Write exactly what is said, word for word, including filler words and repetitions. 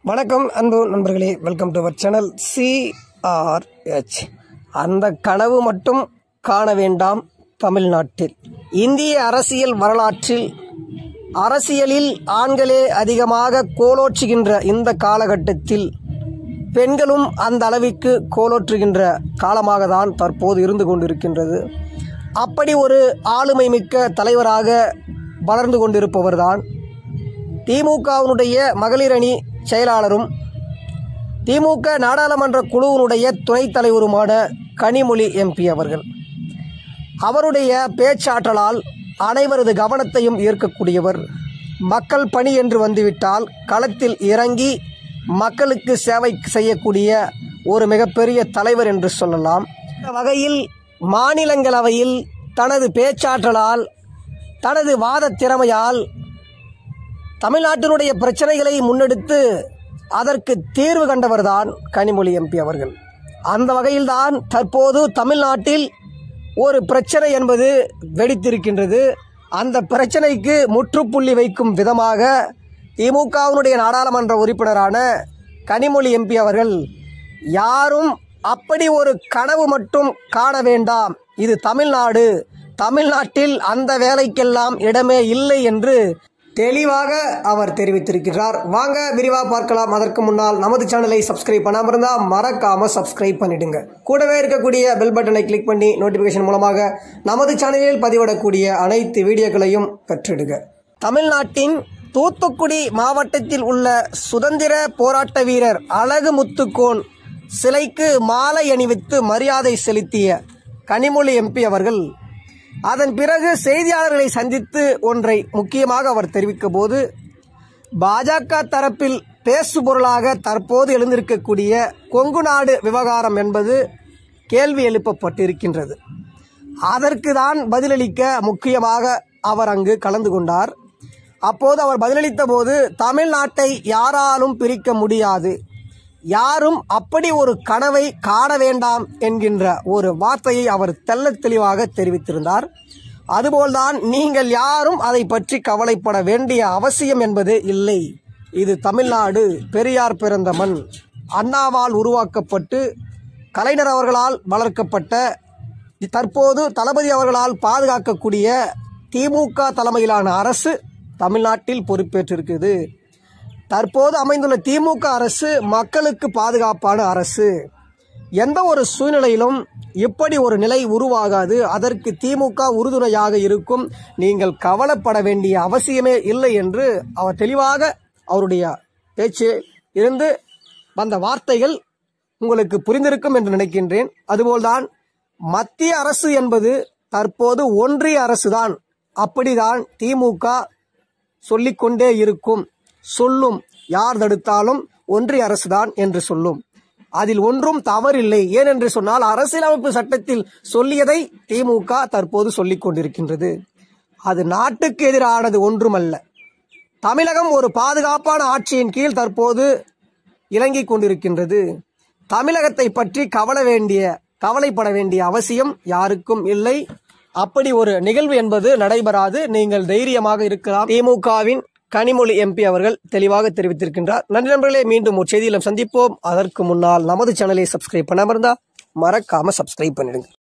வணக்கம் அன்பு நண்பர்களே, welcome to our channel CRH. அந்த கனவு மட்டும் காண வேண்டாம் தமிழ்நாட்டில். இந்திய அரசியல் வரலாற்றில் அரசியலில் ஆண்களே அதிகமாக கோலோற்றுகின்ற இந்த காலகட்டத்தில் பெண்களும் அந்த அளவிற்கு கோலோற்றுகின்ற காலமாக தான் தற்போது இருந்து கொண்டிருக்கின்றது. அப்படி ஒரு ஆளுமை மிக்க தலைவராக வளர்ந்து கொண்டிருப்பவர்தான் திமுகவினுடைய மகளிர் அணி செயலாளரும் திமுக நாடாளுமன்ற குழுவினுடைய துணைத் தலைவருமான கனிமொழி எம்பி அவர்கள். அவருடைய பேச்சாற்றலால் அனைவரது கவனத்தையும் ஈர்க்கக்கூடியவர். மக்கள் பணி என்று வந்துவிட்டால் களத்தில் இறங்கி மக்களுக்கு சேவை செய்யக்கூடிய ஒரு மிகப்பெரிய தலைவர் என்று சொல்லலாம். இந்த வகையில் மாநிலங்களவையில் தனது பேச்சாற்றலால், தனது வாத திறமையால் தமிழ்நாட்டினுடைய பிரச்சனைகளை முன்னெடுத்து அதற்கு தீர்வு கண்டவர்தான் கனிமொழி எம்பி அவர்கள். அந்த வகையில்தான் தற்போது தமிழ்நாட்டில் ஒரு பிரச்சனை என்பது வெடித்திருக்கின்றது. அந்த பிரச்சனைக்கு முற்றுப்புள்ளி வைக்கும் விதமாக திமுகவினுடைய நாடாளுமன்ற உறுப்பினரான கனிமொழி எம்பி அவர்கள், யாரும் அப்படி ஒரு கனவு மட்டும் காண வேண்டாம், இது தமிழ்நாடு, தமிழ்நாட்டில் அந்த வேலைக்கெல்லாம் இடமே இல்லை என்று தெளிவாக அவர் தெரிவித்திருக்கிறார். வாங்க விரிவாக பார்க்கலாம். அதற்கு முன்னால் நமது சேனலை சப்ஸ்கிரைப் பண்ணாமல் இருந்தால் மறக்காமல் சப்ஸ்கிரைப் பண்ணிடுங்க. கூடவே இருக்கக்கூடிய பெல் பட்டனை கிளிக் பண்ணி நோட்டிஃபிகேஷன் மூலமாக நமது சேனலில் பதிவிடக்கூடிய அனைத்து வீடியோக்களையும் பெற்றிடுங்க. தமிழ்நாட்டின் தூத்துக்குடி மாவட்டத்தில் உள்ள சுதந்திர போராட்ட வீரர் அழகு முத்துக்கோன் சிலைக்கு மாலை அணிவித்து மரியாதை செலுத்திய கனிமொழி எம்பி அவர்கள் அதன் பிறகு செய்தியாளர்களை சந்தித்து ஒன்றை முக்கியமாக அவர் தெரிவிக்க போது, பாஜக தரப்பில் பேசுபொருளாக தற்போது எழுந்திருக்கக்கூடிய கொங்கு நாடு விவகாரம் என்பது கேள்வி எழுப்பப்பட்டிருக்கின்றது. அதற்கு தான் பதிலளிக்க முக்கியமாக அவர் அங்கு கலந்து கொண்டார். அப்போது அவர் பதிலளித்த போது, தமிழ்நாட்டை யாராலும் பிரிக்க முடியாது, யாரும் அப்படி ஒரு கனவை காண வேண்டாம் என்கின்ற ஒரு வார்த்தையை அவர் தெள்ளத் தெளிவாக தெரிவித்திருந்தார். அதுபோல்தான் நீங்கள் யாரும் அதை பற்றி கவலைப்பட வேண்டிய அவசியம் என்பது இல்லை. இது தமிழ்நாடு பெரியார் பிறந்த மண், அண்ணாவால் உருவாக்கப்பட்டு கலைஞர் அவர்களால் வளர்க்கப்பட்ட, தற்போது தளபதி அவர்களால் பாதுகாக்கக்கூடிய திமுக தலைமையிலான அரசு தமிழ்நாட்டில் பொறுப்பேற்றிருக்குது. தற்போது அமைந்துள்ள திமுக அரசு மக்களுக்கு பாதுகாப்பான அரசு. எந்த ஒரு சூழ்நிலையிலும் இப்படி ஒரு நிலை உருவாகாது, அதற்கு திமுக உறுதுணையாக இருக்கும், நீங்கள் கவலைப்பட வேண்டிய அவசியமே இல்லை என்று அவர் தெளிவாக அவருடைய பேச்சு இருந்து வந்த வார்த்தைகள் உங்களுக்கு புரிந்திருக்கும் என்று நினைக்கின்றேன். அதுபோல்தான் மத்திய அரசு என்பது தற்போது ஒன்றிய அரசுதான். அப்படிதான் திமுக சொல்லிக்கொண்டே இருக்கும், சொல்லும். யார் தடுத்தாலும் ஒன்றிய அரசுதான் என்று சொல்லும். அதில் ஒன்றும் தவறில்லை. ஏனென்று சொன்னால் அரசியலமைப்பு சட்டத்தில் சொல்லியதை திமுக தற்போது சொல்லிக் கொண்டிருக்கின்றது. அது நாட்டுக்கு எதிரானது ஒன்றுமல்ல. தமிழகம் ஒரு பாதுகாப்பான ஆட்சியின் கீழ் தற்போது இறங்கிக் கொண்டிருக்கின்றது. தமிழகத்தை பற்றி கவலை வேண்டிய கவலைப்பட வேண்டிய அவசியம் யாருக்கும் இல்லை. அப்படி ஒரு நிகழ்வு என்பது நடைபெறாது. நீங்கள் தைரியமாக இருக்கலாம். திமுகவின் கனிமொழி எம்பி அவர்கள் தெளிவாக தெரிவித்திருக்கின்றார். நன்றி நண்பர்களே, மீண்டும் ஒரு செய்தியிலும் சந்திப்போம். அதற்கு முன்னால் நமது சேனலை சப்ஸ்கிரைப் பண்ணாமல் இருந்தால் மறக்காம சப்ஸ்கிரைப் பண்ணிடுங்க.